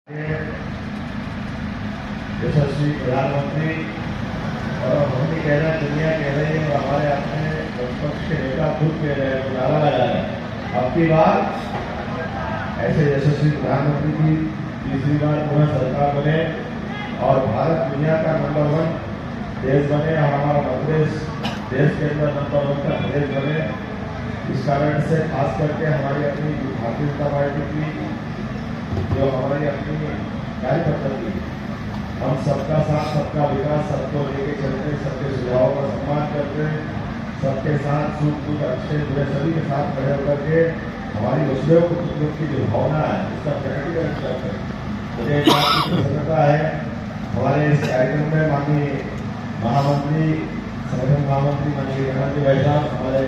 यशस्वी प्रधानमंत्री और हम भी कह रहे हैं, दुनिया कह रही है, हमारे अपने विपक्ष के नेता खुद कह रहे हैं, नारा लगा रहे हैं। अब की बार ऐसे यशस्वी प्रधानमंत्री की तीसरी बार पुनः सरकार बने और भारत दुनिया का नंबर 1 देश बने और हमारा मध्य देश के अंदर नंबर 1 का प्रदेश बने। इस कारण से खास करके हमारी अपनी भारतीय जनता पार्टी की जो हमारी अपनी कार्य पद्धति, हम सबका साथ सबका विकास, सबको लेके चलते, सबके सुझावों का सम्मान करते, सबके साथ सुख दुख अच्छे बुरे सभी के साथ खड़े होकर के हमारी वसुदेव कुटुंब की जो भावना है उसका प्रकटीकरण करते हैं। मुझे एक बात की प्रसन्नता है, हमारे इस कार्यक्रम में माननीय महामंत्री संगठन महामंत्री माननीय गणपति भाई साहब, हमारे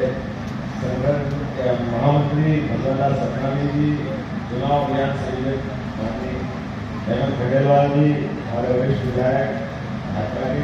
संगठन महामंत्री भगवान सतनामी जी, चुनाव अभियान से माननीय हेमंत खंडेलवाल जी, हमारे वरिष्ठ विधायक भाजपा के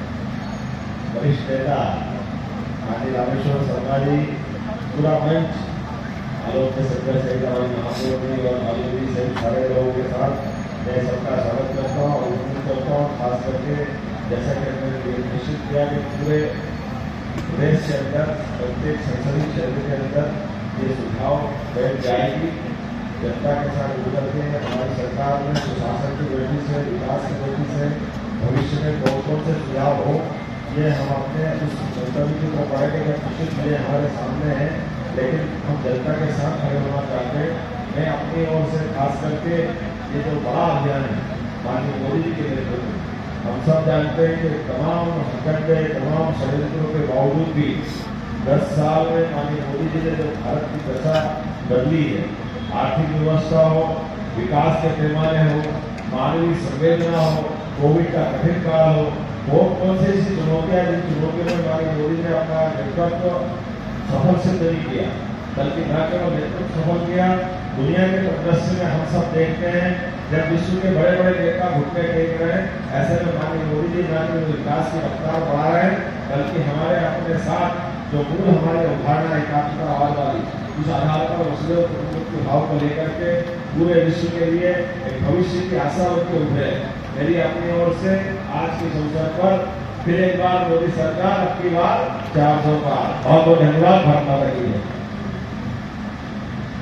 वरिष्ठ नेता माननीय रामेश्वर शर्मा जी, पूरा मंच, आलोक सत्या सहित हमारी महापौर जी और माली जी सहित सारे लोगों के साथ मैं सबका स्वागत करता हूँ और उम्मीद करता हूँ। खास करके जैसा कि हमने निश्चित किया कि पूरे प्रदेश के अंदर प्रत्येक संसदीय क्षेत्र के अंदर ये सुझाव बैठ जाएगी, जनता के साथ जुड़कर के हमारी सरकार में सुशासन की दृष्टि से, विकास की दृष्टि से भविष्य में कौन कौन से सुझाव हो, ये हम अपने उस मंतव्य की तरफ बढ़ेंगे। निश्चित ये हमारे सामने है, लेकिन हम जनता के साथ खड़े होना चाहते हैं। मैं अपनी ओर से खास करके ये जो बड़ा अभियान है माननीय मोदी जी के नेतृत्व, हम सब जानते हैं कि तमाम हथकंडे, तमाम षड्यंत्रों के बावजूद भी 10 साल में माननीय मोदी जी ने जो भारत की दशा बदली है, आर्थिक व्यवस्था हो, विकास के पैमाने हो, मानवीय संवेदना हो, कोविड का कठिन काल हो, कौन सी ऐसी चुनौतियां, जिन चुनौतियों में माननीय मोदी ने अपना नेतृत्व सफल सिद्ध नहीं किया, बल्कि न केवल नेतृत्व सफल किया, दुनिया के परिदृश्य में हम सब देखते हैं जब विश्व के बड़े बड़े नेता घुटने टेक रहे हैं, ऐसे में माननीय मोदी जी न केवल विकास की रफ्तार बढ़ा रहे हैं, बल्कि हमारे अपने साथ जो मूल हमारी अवधारणा एकात्मता आवाज वाली, उस आधार पर वसुदेव कुटुंब के भाव को लेकर के पूरे विश्व के लिए एक भविष्य की आशा उनके उभरे। मेरी अपनी ओर से आज के अवसर पर फिर एक बार मोदी सरकार, अब की बार 400 पार। बहुत बहुत धन्यवाद। भारत माता की जय।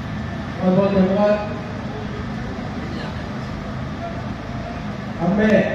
बहुत बहुत धन्यवाद। हमें